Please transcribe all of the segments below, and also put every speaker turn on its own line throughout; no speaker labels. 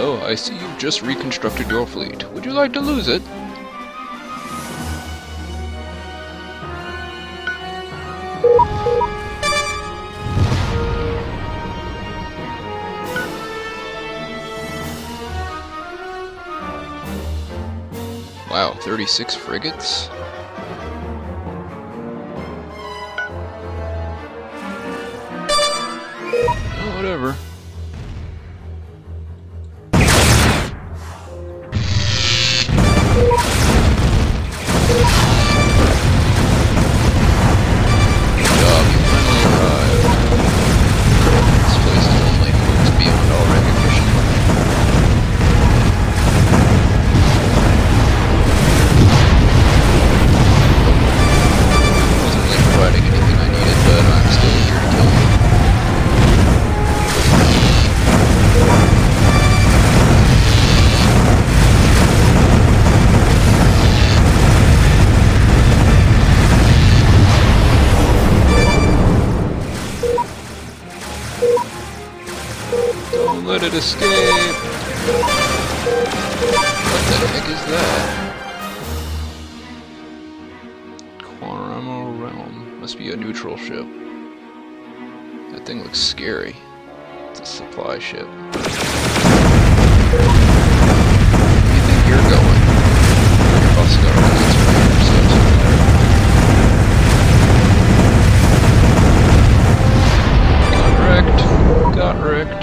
So, I see you've just reconstructed your fleet. Would you like to lose it? Wow, 36 frigates? Oh, whatever. Don't let it escape! What the heck is that? Quantum Realm. Must be a neutral ship. That thing looks scary. It's a supply ship. Where do you think you're going? You're also got rockets for your subs over there. Got wrecked. Got wrecked.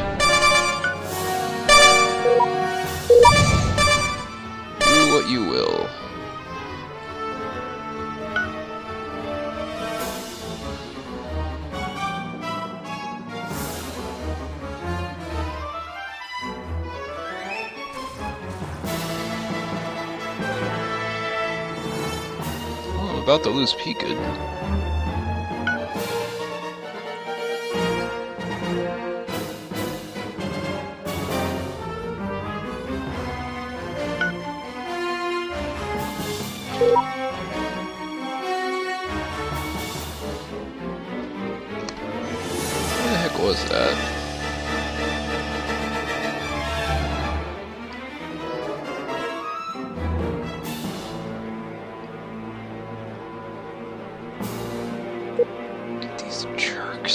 Do what you will. Oh, I'm about to lose Peaked. What the heck was that? These jerks.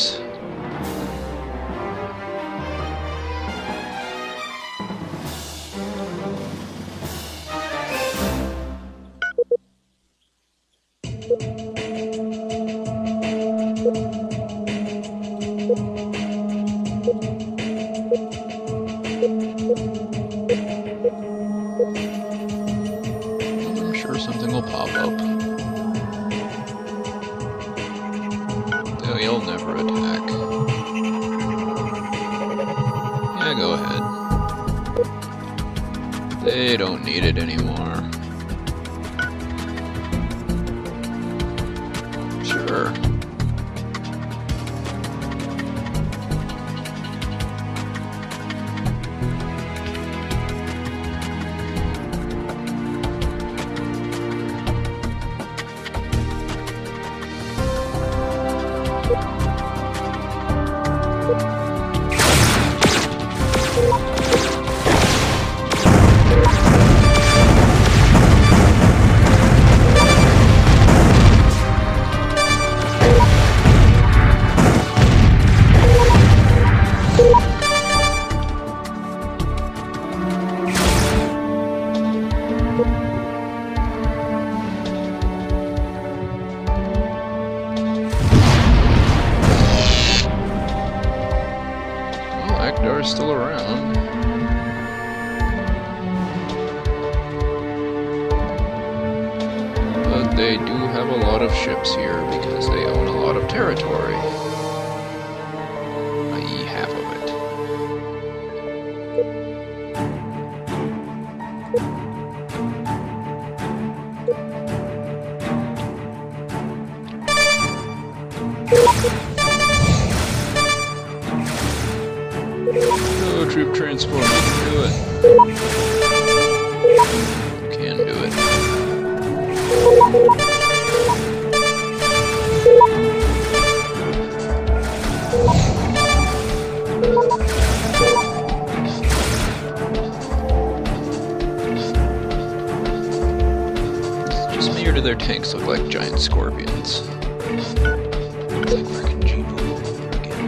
I'm sure something will pop up. They'll never attack. Yeah, go ahead. They don't need it anymore. Sure. Are still around. But they do have a lot of ships here because they own a lot of territory. I.e. half of it. Oh, troop transport, you can do it. You can do it. their tanks look like giant scorpions. It's like freaking Jeepo again.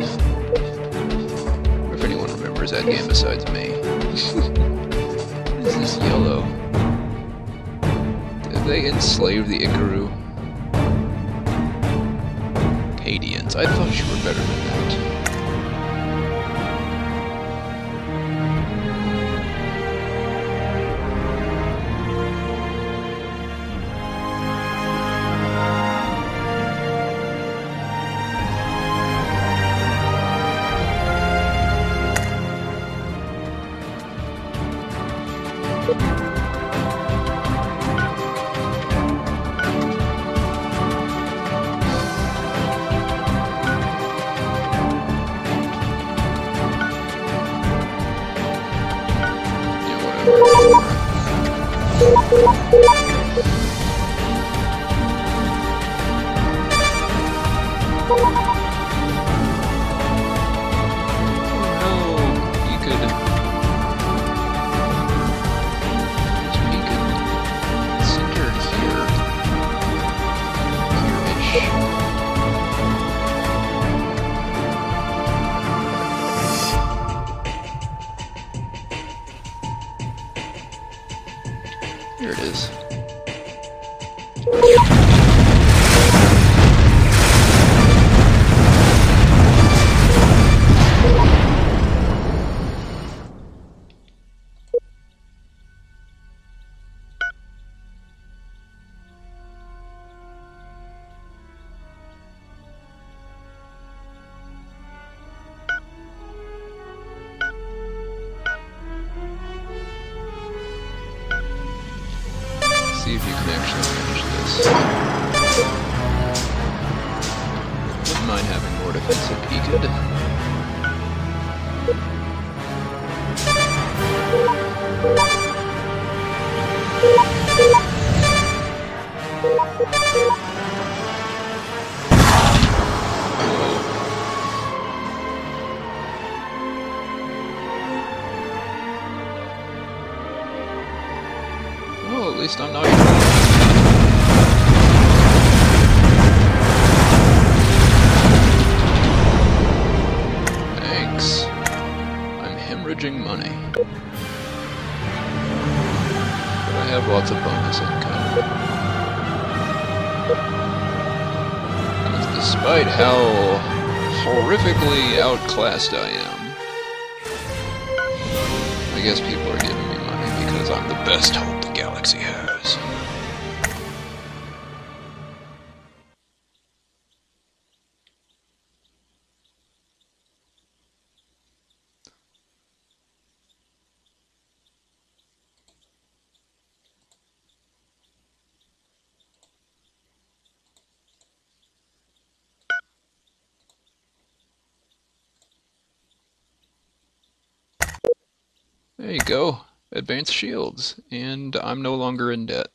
If anyone remembers that game besides me. This is yellow. Did they enslave the Ikaru? Cadians. I thought you were better than that. Here it is. See if you can actually finish this. Wouldn't mind having more defensive Picad. Well, at least I'm not even... Thanks. I'm hemorrhaging money. But I have lots of bonus income. And despite how horrifically outclassed I am, I guess people are giving me money because I'm the best hope the galaxy has. There you go. Advanced shields, and I'm no longer in debt.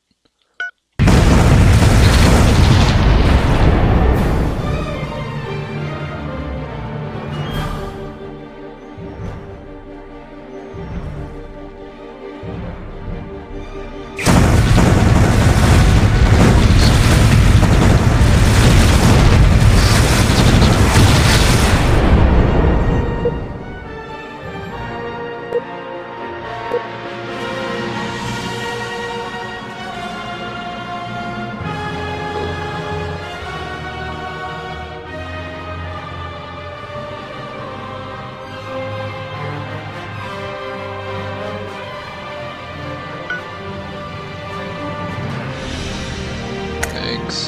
Thanks.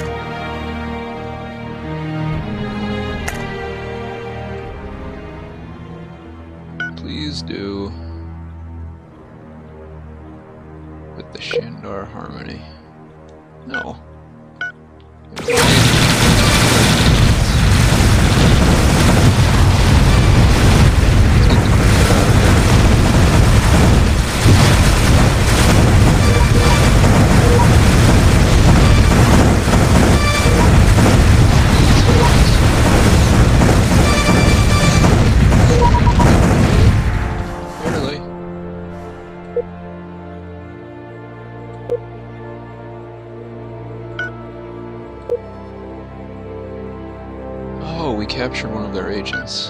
Please do. With the Shandar Harmony. No. capture one of their agents.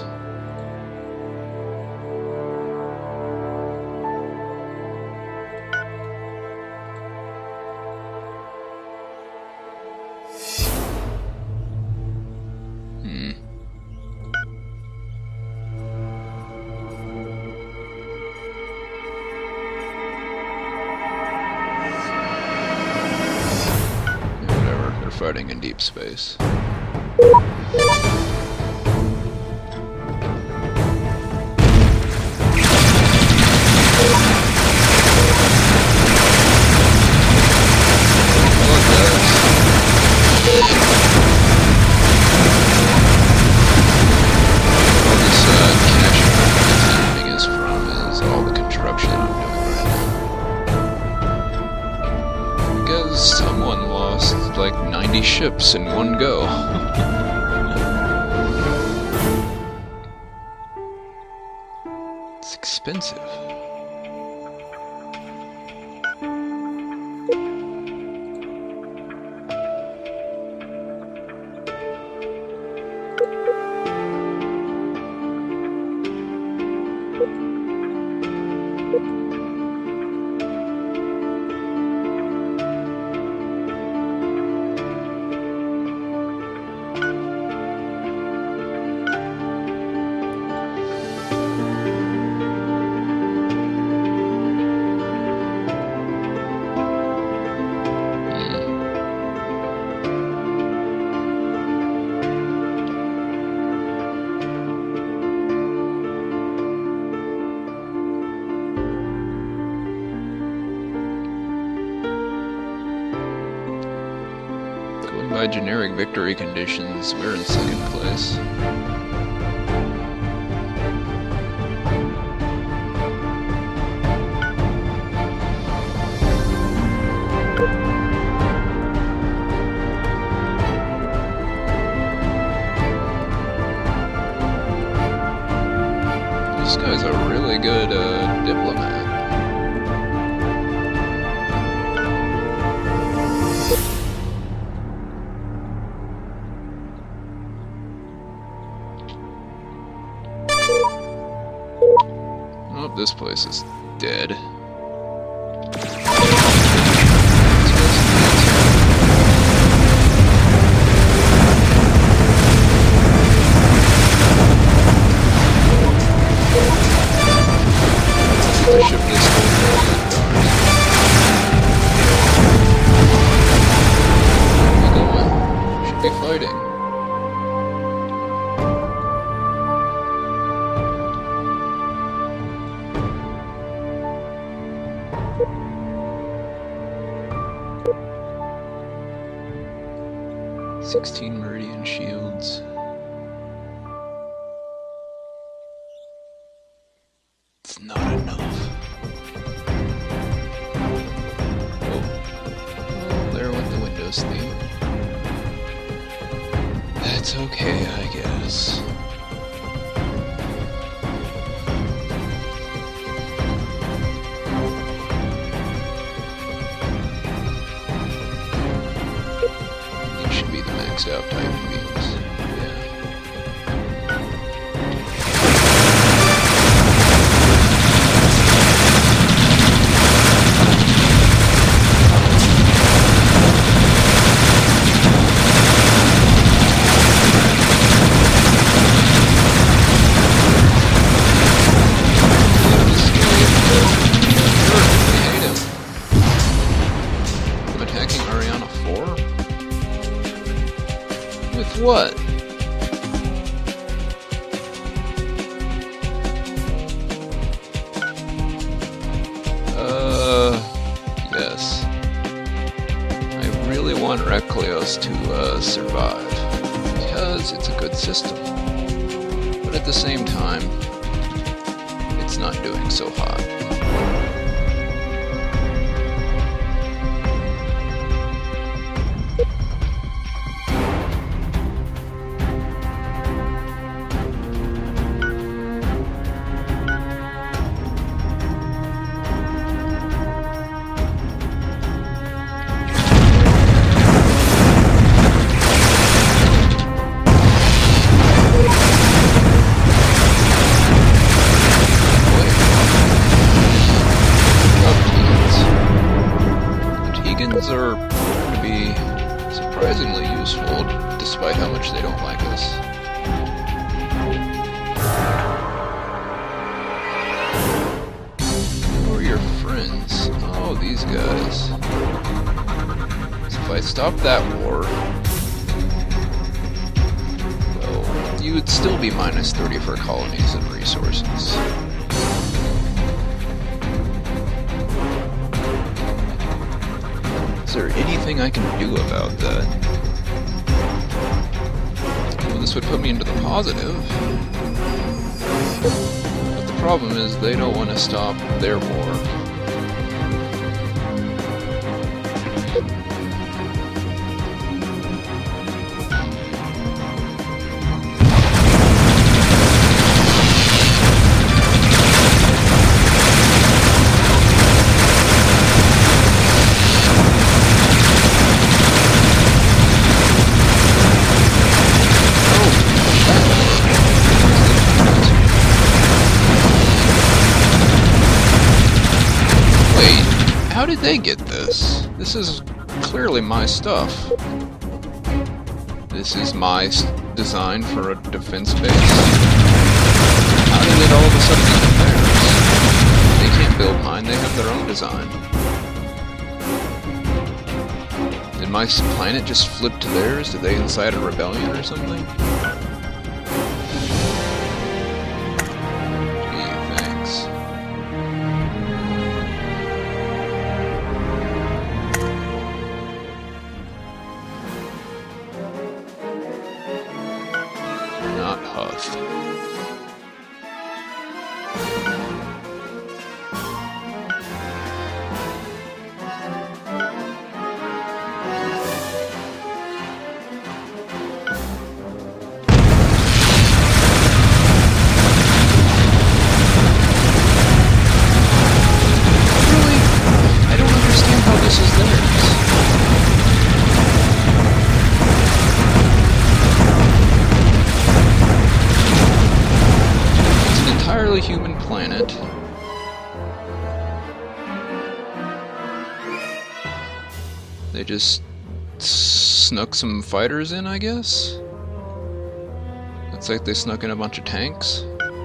Fighting in deep space. Someone lost like 90 ships in one go. It's expensive. By generic victory conditions, we're in second place. This guy's a really good diplomat. Oh, this place is dead. The ship is should be fighting. "16 Meridian shields. It's not enough." Oh, there went the Windows theme. That's okay, I guess. Maxed out Titan beams. I'm attacking Ariana 4? With what? Yes. I really want Recleos to survive, because it's a good system. But at the same time, it's not doing so hot. rebellions are going to be surprisingly useful, despite how much they don't like us. Who are your friends? Oh, these guys. So if I stop that war, well, you would still be minus 30 for colonies and resources. Is there anything I can do about that? Well, this would put me into the positive. But the problem is they don't want to stop their war. How did they get this? This is clearly my stuff. This is my design for a defense base. How did it all of a sudden become theirs? They can't build mine, they have their own design. Did my planet just flip to theirs? Did they incite a rebellion or something? Not Huth. Really? I don't understand how this is theirs. Entirely human planet. They just snuck some fighters in, I guess? Looks like they snuck in a bunch of tanks.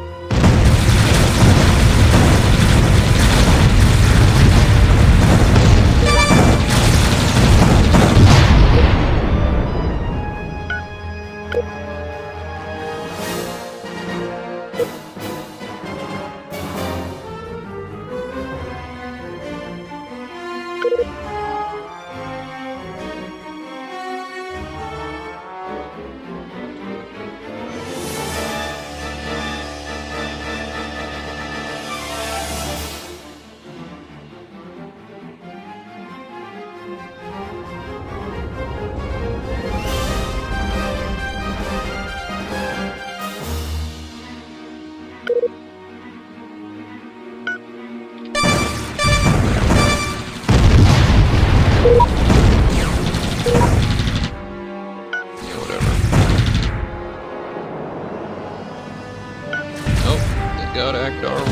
Gotta act our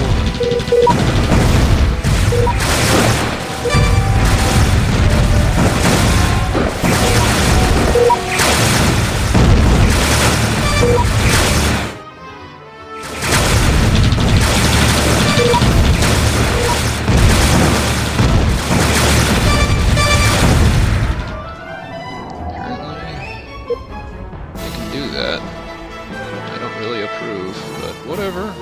Apparently, they can do that. I don't really approve, but whatever.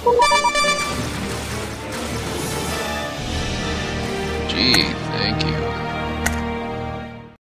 Gee, thank you.